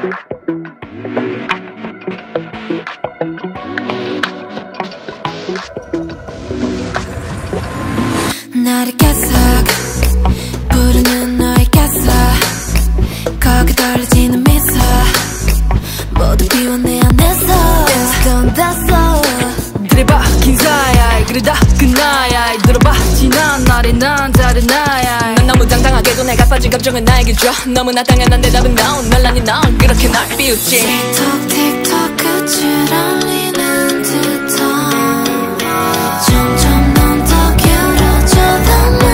나를 계속 부르는 너의 계속 거기 떨어지는 미소 모두 비워 내 안에서 Don't 됐어 그래봐 긴 사야 그러다 끝나야 들어봐 지난 날에 난 다른 나야 난 너무 당당하게도 내가 빠진 감정은 나에게 줘 너무나 당연한 대답은 no 날라니 넌 그렇게 날 비웃지 틱톡 틱톡 끝을 알리는 듯한 점점 넌 더 기울어져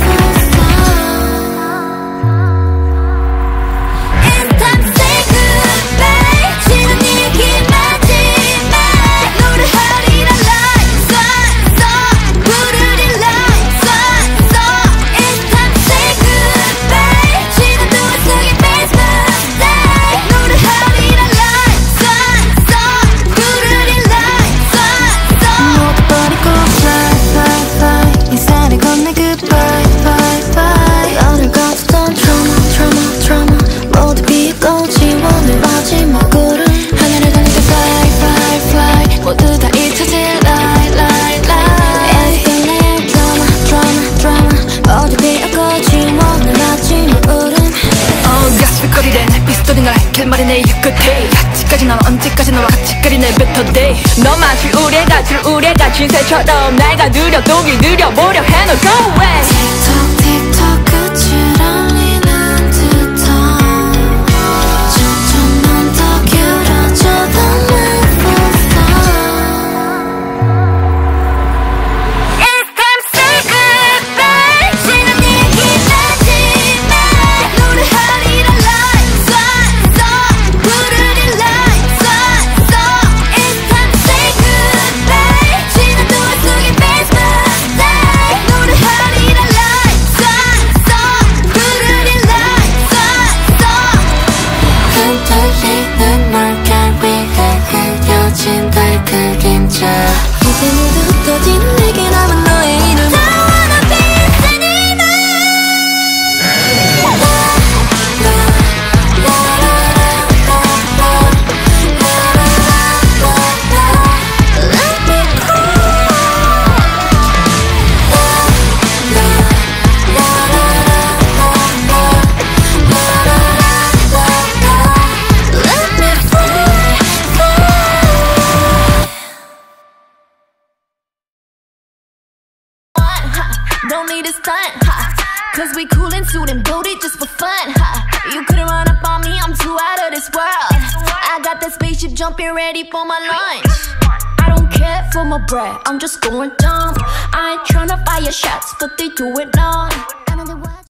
말이 내 끝에 아직까지 넌 언제까지 너와 같이 거리네 better day 너만 줄 우려가 진새처럼 날 가두려 또 길들여보려 해 너 go away 틱톡 틱톡 끝을 알리는 듯한 점점 넌 더 기울어져 더 이제 모두 흩어진 내게 남은 너의 이름 Don't need a stunt, ha. Cause we coolin' suit and booty just for fun, ha. You couldn't run up on me, I'm too out of this world. I got that spaceship jumping ready for my lunch. I don't care for my bread, I'm just going dumb. I ain't tryna fire shots, but they do it now.